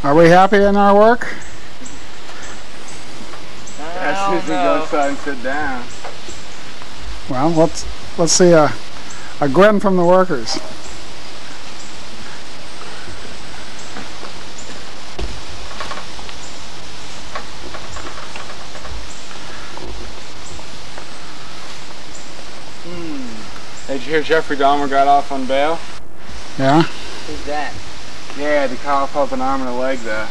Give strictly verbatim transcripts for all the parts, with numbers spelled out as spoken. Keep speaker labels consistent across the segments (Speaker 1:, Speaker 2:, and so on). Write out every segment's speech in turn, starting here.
Speaker 1: Are we happy in our work?
Speaker 2: As soon as we go outside and sit down.
Speaker 1: Well, let's let's see a a grin from the workers.
Speaker 2: Hmm. Did you hear Jeffrey Dahmer got off on bail?
Speaker 1: Yeah.
Speaker 3: Who's that?
Speaker 2: Yeah, the cough up an arm and a leg though.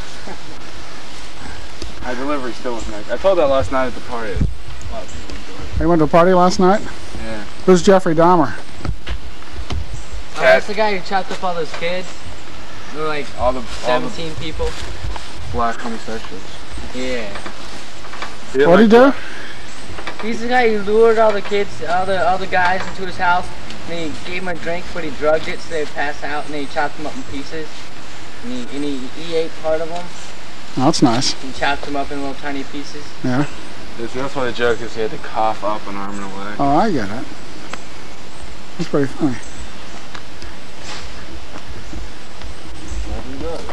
Speaker 2: My delivery still was next. I told that last night at the party. A lot of people enjoyed it.
Speaker 1: They went to a party last night?
Speaker 2: Yeah.
Speaker 1: Who's Jeffrey Dahmer?
Speaker 3: Oh, that's the guy who chopped up all those kids. They're like
Speaker 2: all the
Speaker 3: seventeen
Speaker 2: all the
Speaker 3: people.
Speaker 2: black homosexuals.
Speaker 3: Yeah.
Speaker 1: What'd he do?
Speaker 3: He's the guy who lured all the kids, all the all the guys into his house, and he gave them a drink, but he drugged it so they'd pass out, and then he chopped them up in pieces. And he, and he, he ate part of them.
Speaker 1: Oh, that's nice.
Speaker 3: He chopped them up in little tiny pieces.
Speaker 1: Yeah.
Speaker 2: That's why the joke is he had to cough up an arm and a leg.
Speaker 1: Oh, I get it. That's pretty funny.
Speaker 2: Very good.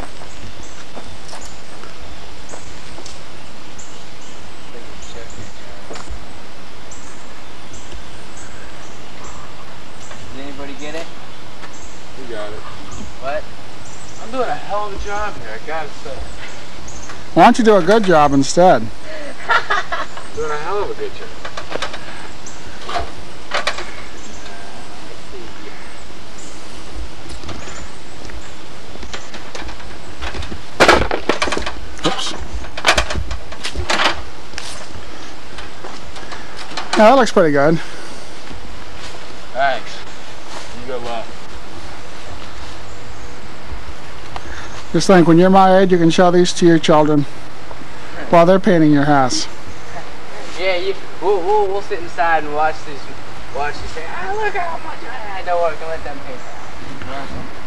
Speaker 3: Did anybody get it?
Speaker 2: We got it.
Speaker 3: What?
Speaker 2: I'm doing a hell of a job here, I gotta say.
Speaker 1: Why don't you do a good job instead?
Speaker 2: Doing a hell of a good job.
Speaker 1: Oops. Yeah, that looks pretty good.
Speaker 2: Thanks. You good luck.
Speaker 1: Just think, when you're my age, you can show these to your children while they're painting your house.
Speaker 3: Yeah, you, we'll, we'll, we'll sit inside and watch this, watch this, say, ah, look how much I don't work and let them paint that.